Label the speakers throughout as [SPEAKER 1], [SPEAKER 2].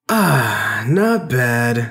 [SPEAKER 1] Ah, not bad.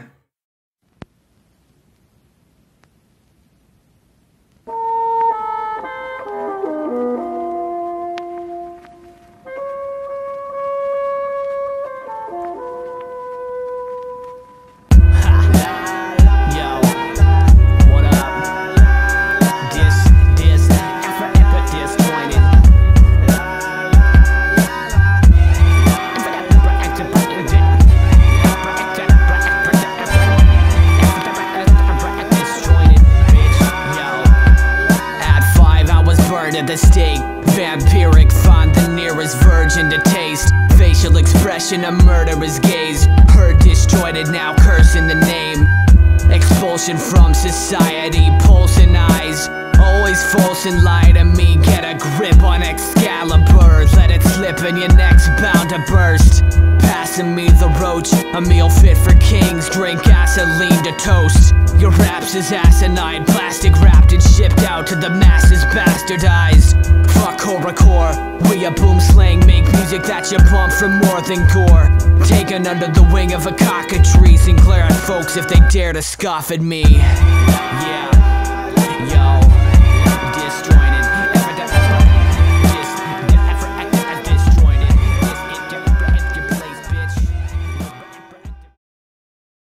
[SPEAKER 2] At the stake, vampiric font, the nearest virgin to taste. Facial expression, a murderous gaze. Her disjointed, now cursing the name. Expulsion from society, pulsing eyes. Always false and lie to me. Get a grip on Excalibur. Let it slip and your neck's bound to burst. Passing me the roach, a meal fit for kings. Drink gasoline to toast. Your raps is asinine, plastic wrapped and shipped out to the masses bastardized. Fuck horrorcore, we a Boomslang, make music that you bump for more than gore. Taken under the wing of a cockatrice and glare at folks if they dare to scoff at me. Yeah.